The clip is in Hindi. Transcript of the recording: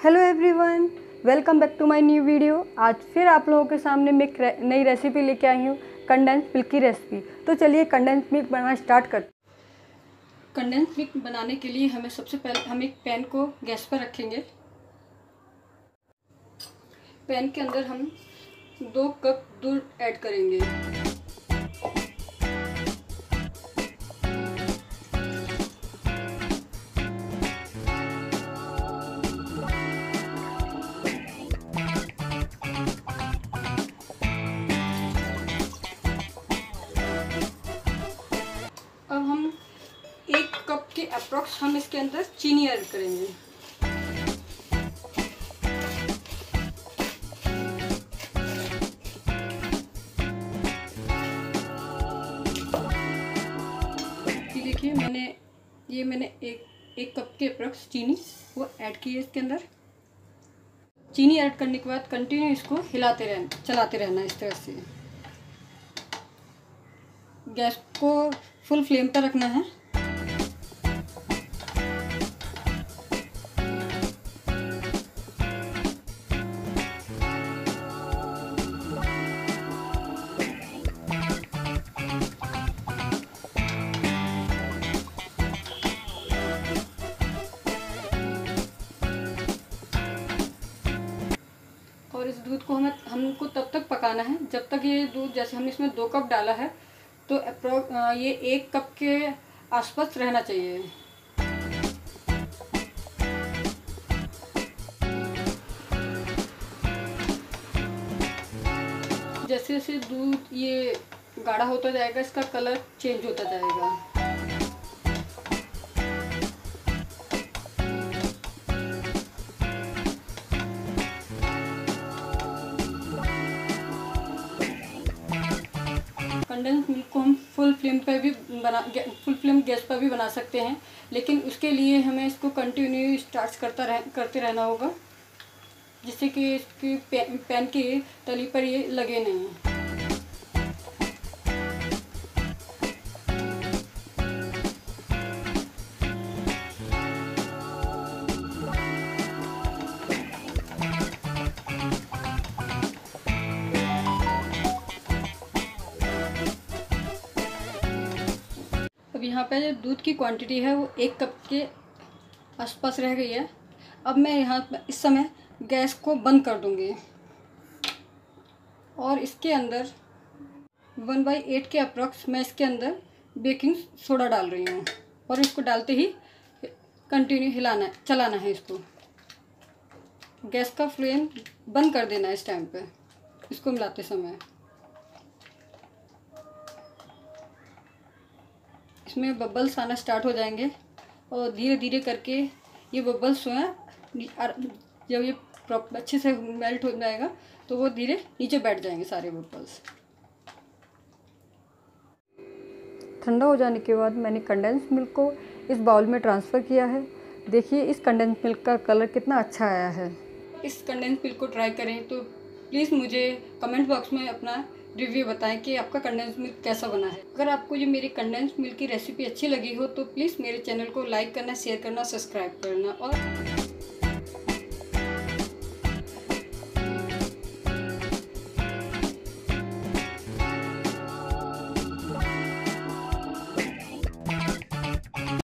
Hello everyone, welcome back to my new video. आज फिर आप लोगों के सामने मैं एक नई रेसिपी लेके आई हूँ, कंडेंस मिल्क की रेसिपी। तो चलिए कंडेंस मिल्क बनाना स्टार्ट करते हैं। कंडेंस मिल्क बनाने के लिए हमें सबसे पहले हम एक पैन को गैस पर रखेंगे। पैन के अंदर हम 2 कप दूध ऐड करेंगे। अब हम 1 कप के अप्रॉक्स हम इसके अंदर चीनी ऐड करेंगे। देखिए मैंने एक कप के अप्रॉक्स चीनी वो ऐड की है इसके अंदर। चीनी ऐड करने के बाद कंटिन्यू इसको चलाते रहना इस तरह से। गैस को फुल फ्लेम पर रखना है। और इस दूध को हमको तब तक पकाना है जब तक ये दूध, जैसे हमने इसमें 2 कप डाला है तो ये 1 कप के आसपास रहना चाहिए। जैसे जैसे दूध ये गाढ़ा होता जाएगा, इसका कलर चेंज होता जाएगा। कंडेंस मिल्क को हम फुल फ्लेम गैस पर भी बना सकते हैं, लेकिन उसके लिए हमें इसको कंटिन्यू स्टार्च करते रहना होगा, जिससे कि इसकी पैन की तली पर ये लगे नहीं। अब यहाँ पे जो दूध की क्वांटिटी है वो 1 कप के आसपास रह गई है। अब मैं इस समय गैस को बंद कर दूँगी और इसके अंदर 1/8 के अप्रॉक्स मैं इसके अंदर बेकिंग सोडा डाल रही हूँ। और इसको डालते ही कंटिन्यू चलाना है इसको। गैस का फ्लेम बंद कर देना है इस टाइम पे इसको मिलाते समय। इसमें बबल्स आना स्टार्ट हो जाएंगे और धीरे धीरे करके ये बबल्स जो हैं, जब ये अच्छे से मेल्ट हो जाएगा तो वो धीरे नीचे बैठ जाएंगे सारे बबल्स। ठंडा हो जाने के बाद मैंने कंडेंस मिल्क को इस बाउल में ट्रांसफ़र किया है। देखिए इस कंडेंस मिल्क का कलर कितना अच्छा आया है। इस कंडेंस मिल्क को ट्राई करें तो प्लीज़ मुझे कमेंट बॉक्स में अपना रिव्यू बताएं कि आपका कंडेंस मिल्क कैसा बना है। अगर आपको ये मेरी कंडेंस मिल्क की रेसिपी अच्छी लगी हो तो प्लीज़ मेरे चैनल को लाइक करना, शेयर करना, सब्सक्राइब करना और